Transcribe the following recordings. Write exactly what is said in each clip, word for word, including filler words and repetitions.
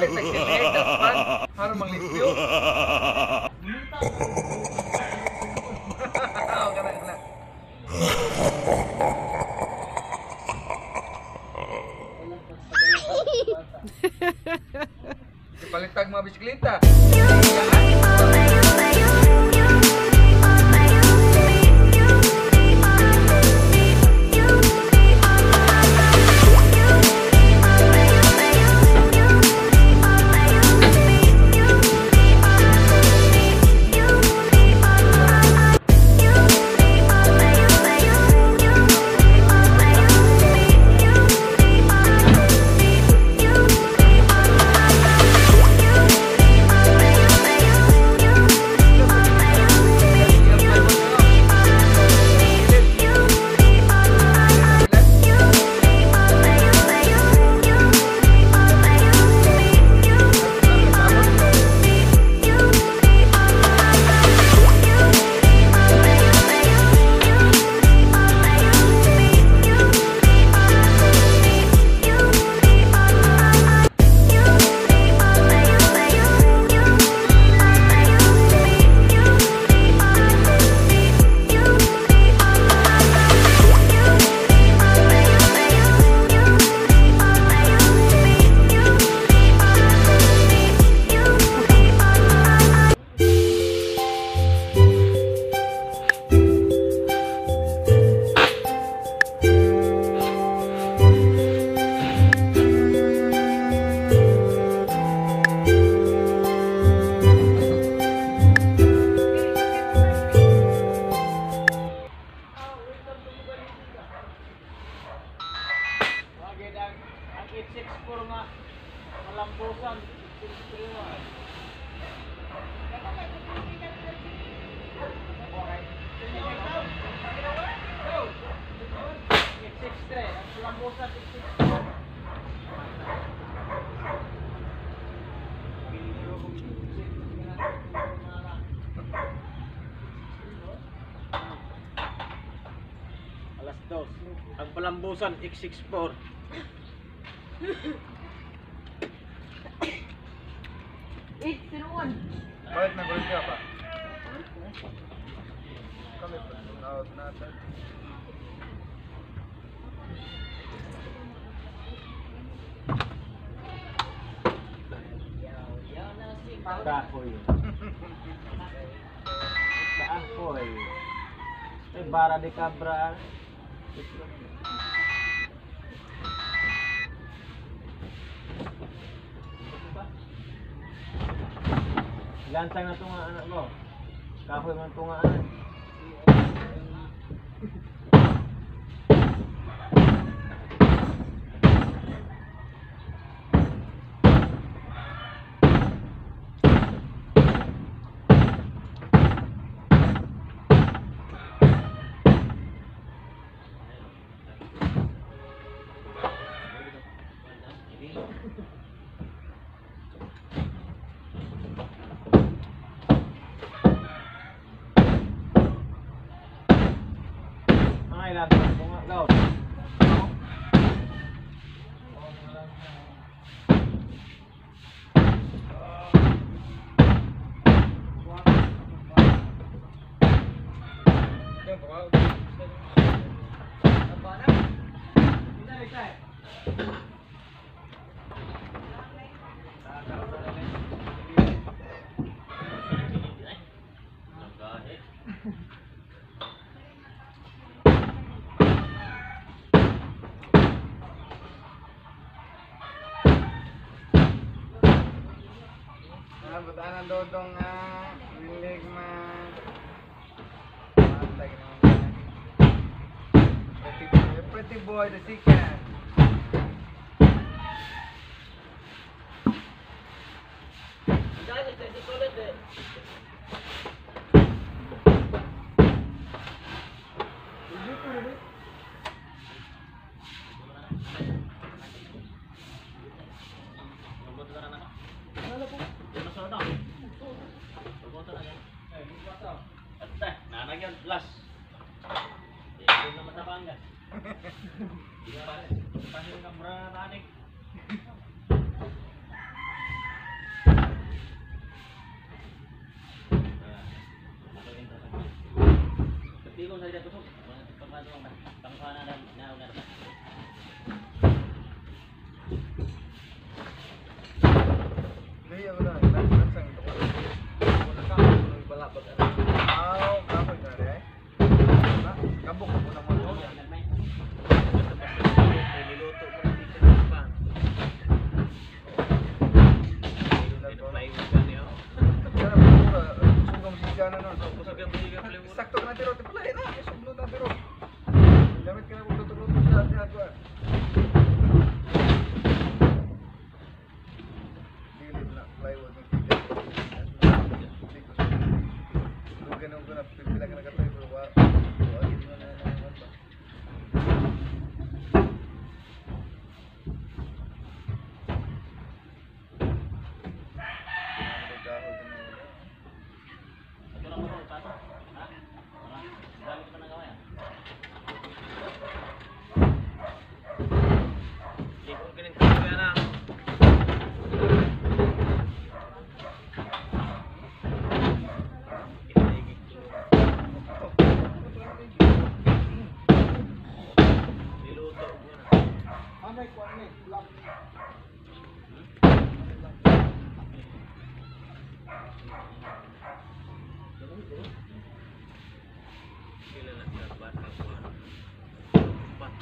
Palit na kilig, dapat. Ano mang limpyo? Oo, kana, kana. Palitag mga bisikleta. eight six four nga malambusan eight six three nga eight six three malambusan eight six four alas dos ang palambusan X six four eight zero one. Bakit nagulit ka pa? Kami pa, out natin. Kahoy. Sa apoy. Eh, bara de cabra. Lansang na ito nga anak ko. Kahoy man ito nga anak. Ay, lansang ito nga daw. Butaan ang dodong ah, milig ma matay naman. Pretty boy, pretty boy, the chicken. Nanagyan plus. Hindi na matapanggan. Hindi na pare. Pasok ka mura tanik. ko sa dito tusok. Pagmado ang pangkuhanan na na na. Gaya ko na, nagsang ito ko. Muna ka, muna balabag. Aw, kapag na rin eh. Na, kabok ko muna mo. Niluto mo na dito ng pan. Plywood pa niyo. Kaya mura, sugam siya na nun. Kusog yung basiga plywood. Sakto ka na tiro, tipala na, isuglo na tiro. Gamit ka na kung tutulog sa atin ako. Dilid na, plywood ng kita. Lugan ko na, pipila ka na katay, bro. Wagin mo na naman ba? Nagkahol ka na. Ito lang mo pa. Ha? Dami pa nang gawa yan. Likong kinintay na. Inaigig tulong. Niluto mo na. Amay ko, amay. Love. Sila lang sa bata ko. Pat.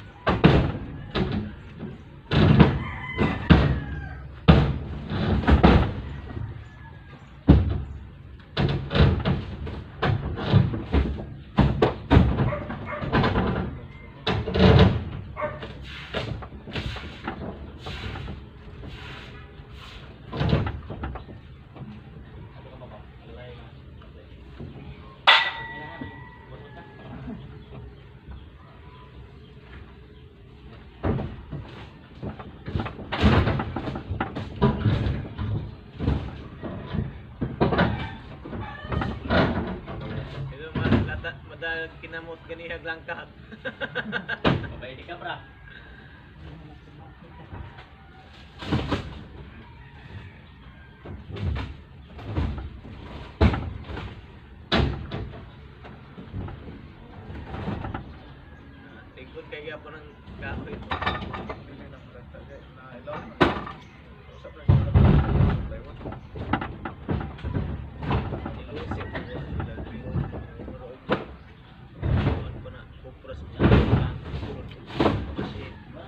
Ito ka ba ba? Alay na. Ito man madalag kinamot ganihag lang ka. Babay di ka bra. Tigod kay gyapon ng kahoy. Pili ng planta. Na ilaw na. Usap lang yung plywood. Nilusip mo ko sila. Ano ba na? Kupras niya. Kasi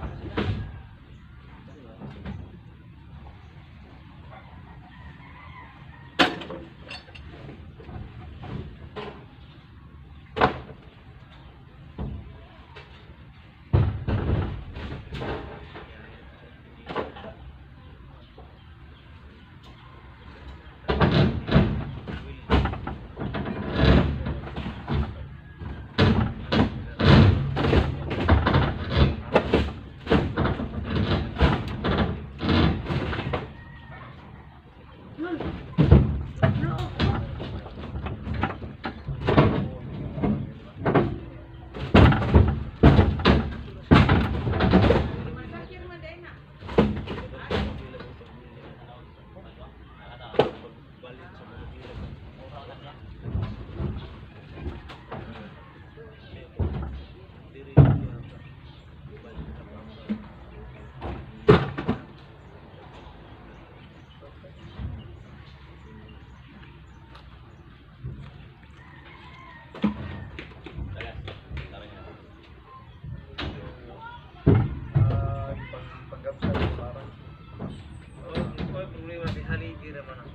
Ah, pang panggapsal parang. oh, oh, problema di haligi naman ang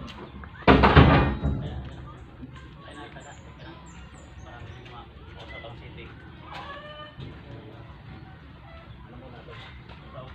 Ay na tada. Parang lima o sa Tang City. Ano mo na to? Ikaw.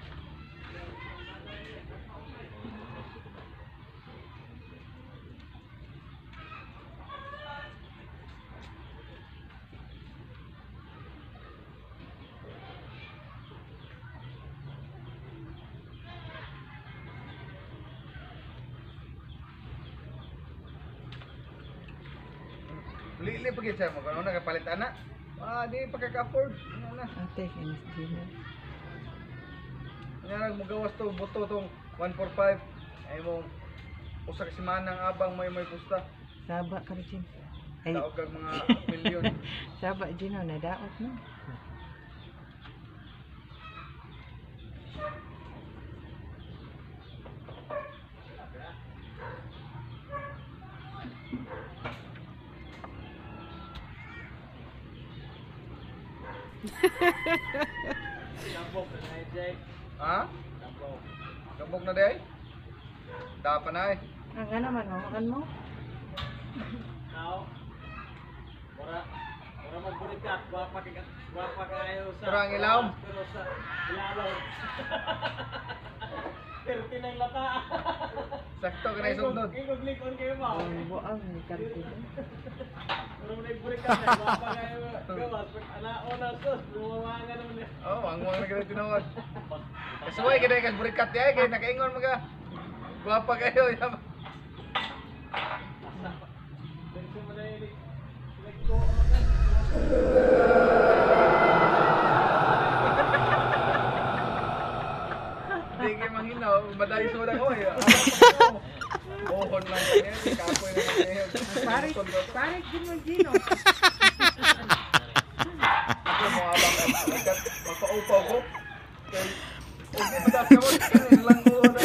Lili pagit siya mo kano nagapalit ana. Ah, di pagka-afford. Ano na. Ate, kinis Gino. Nga nagmugawas to buto tong one forty-five. Ay mo usa ka semana ang abang may may pusta. Saba ka rin. Ay. Daog kag mga milyon. Saba din na nadaot no. Gambok na na Jay. Ha? Gambok. Gambok na day? Dapan na eh. Ang ano man mo, makan mo? Now. Ora ora magburikat, guwapa ka guwapa kayo sa. Pero ang ilaw? Pero sa ilaw. Pero tinay lata. Sakto ka na isundod. Igog-likon kayo ba? Ang buang ni karti. Pero nagburikat na guwapa kayo. Gawas ana ona sus, lumawangan naman. Oh, ang mga nagre tinawag. Kasuway kay kas burikat ya kay nakaingon mga. Guwapa kayo. Dito mo na yun. Hindi kayo manghinaw, madaling soda ko eh. Ohon lang kayo, kapoy na kayo. Parik, parik din mo Gino. Ako mo abang ka, magpa-upaw ko. Kaya, okay, madas ka mo, kaya lang mo na.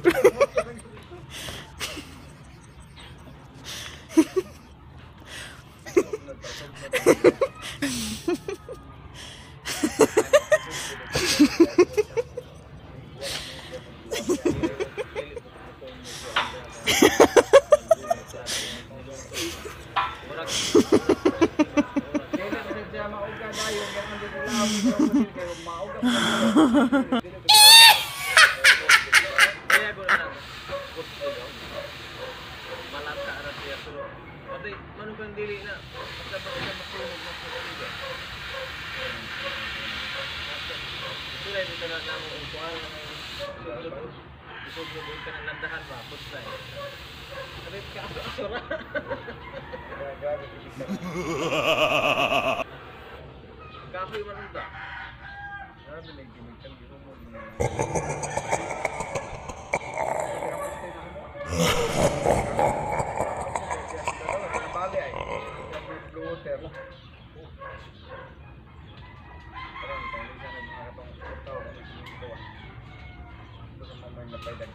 Kaya ko na put ko. Malata ra siya pero patay manugang dili na. Basta ba siya masunog na sa tiga. Sila dito na namo upuan na isog mo ka na landahan ba basta. Sabi ka asura. Kapoy man da. Sabi na gimikan gino mo. Bali ay. Blue water. Parang tayo sa mga katong tao ano dito. Ito sa mga napaydag.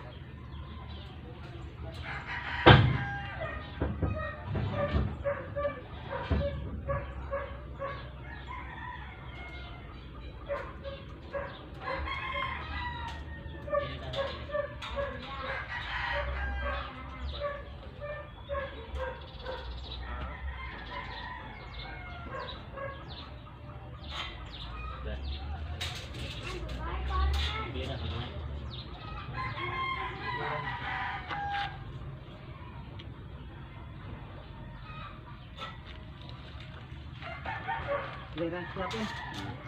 Lera siapa?